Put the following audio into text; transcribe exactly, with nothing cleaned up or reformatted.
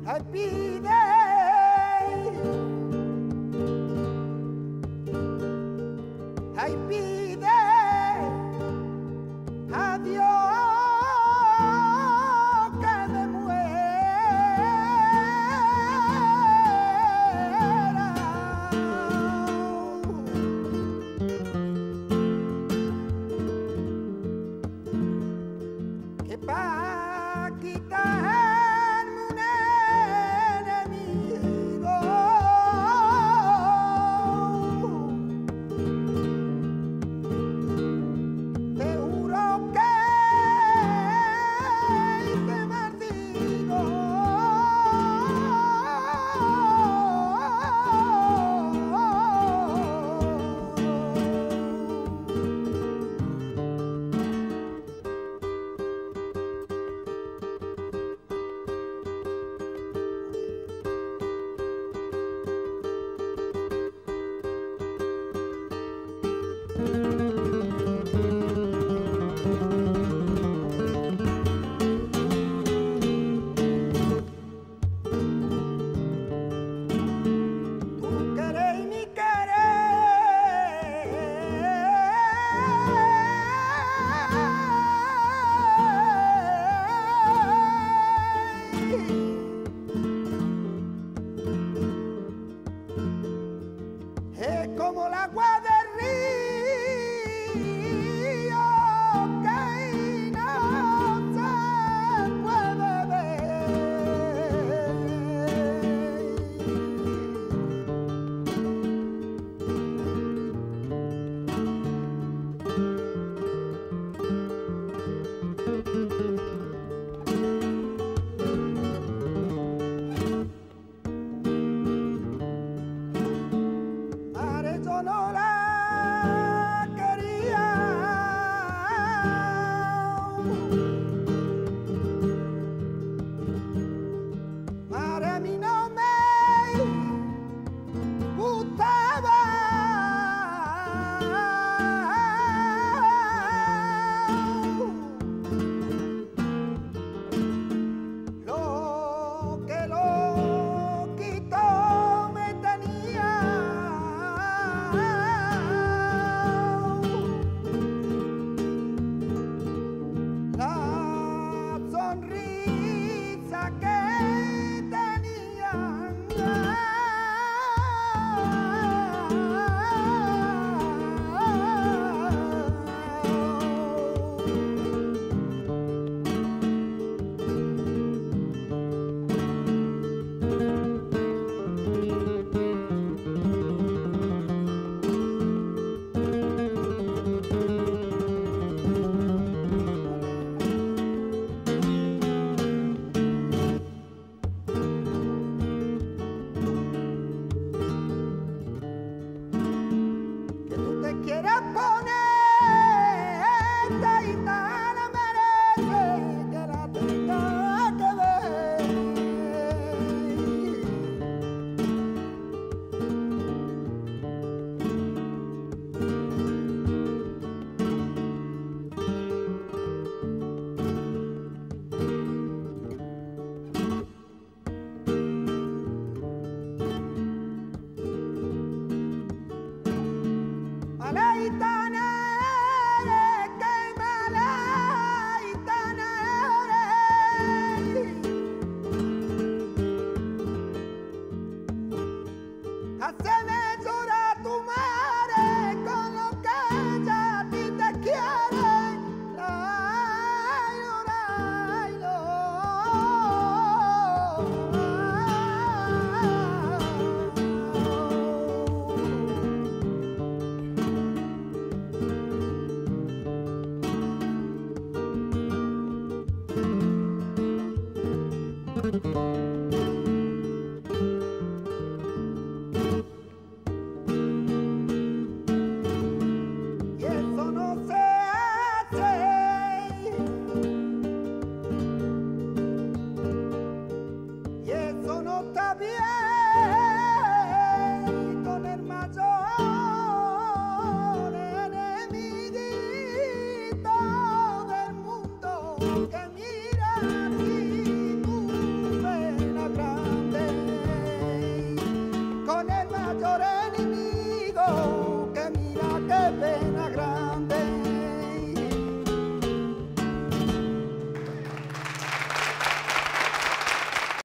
Ay, pide, ay, pide a Dios que me muera, que pa' quitarme un enemigo te juro que te maldigo. Tú querés mi querer es como el agua del río que no se puede ver. Madre, yo no la quería, madre, a mí no me gustaba. Lo que lo quitó me tenía. La sonrisa que tenían. Que tú te quieras poner esta gitana merece que la tenga que ver. Mala gitana eres, que mala gitana eres. Haceme llorar tu madre con lo que ella a ti te quiere. Lailo, lailo. Thank you.